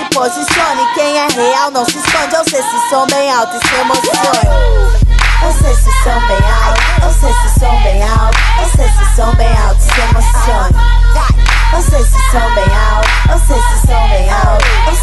se posicione. Quem é real não se esconde. Eu sei se som bem alto e se emocione. Eu sei se som bem alto, eu sei se som bem alto, eu sei se som bem alto e se emocione. Eu sei se som bem alto, eu sei se som bem alto, eu